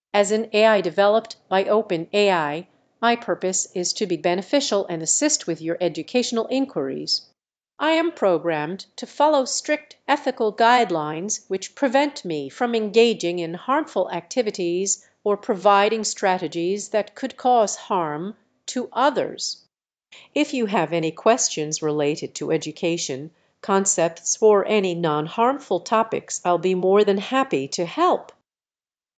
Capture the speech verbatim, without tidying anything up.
As an A I developed by Open A I, my purpose is to be beneficial and assist with your educational inquiries. I am programmed to follow strict ethical guidelines which prevent me from engaging in harmful activities or providing strategies that could cause harm to others. If you have any questions related to education, concepts, or any non-harmful topics, I'll be more than happy to help.